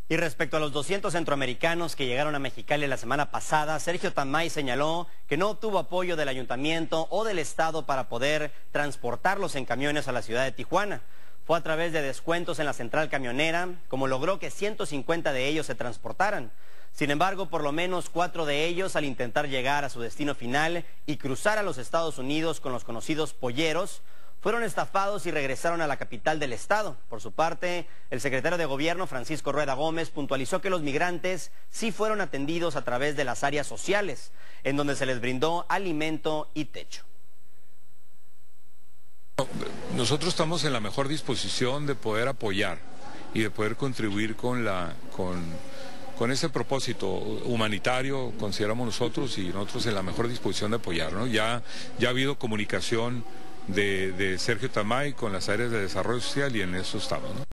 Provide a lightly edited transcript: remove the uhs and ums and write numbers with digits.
Y respecto a los 200 centroamericanos que llegaron a Mexicali la semana pasada, Sergio Tamay señaló que no obtuvo apoyo del ayuntamiento o del estado para poder transportarlos en camiones a la ciudad de Tijuana. Fue a través de descuentos en la central camionera como logró que 150 de ellos se transportaran. Sin embargo, por lo menos 4 de ellos, al intentar llegar a su destino final y cruzar a los Estados Unidos con los conocidos polleros, fueron estafados y regresaron a la capital del estado. Por su parte, el secretario de Gobierno, Francisco Rueda Gómez, puntualizó que los migrantes sí fueron atendidos a través de las áreas sociales, en donde se les brindó alimento y techo. Nosotros estamos en la mejor disposición de poder apoyar y de poder contribuir con ese propósito humanitario, consideramos nosotros, y nosotros en la mejor disposición de apoyar, ¿no? Ya ha habido comunicación de Sergio Tamay con las áreas de desarrollo social y en eso estamos, ¿no?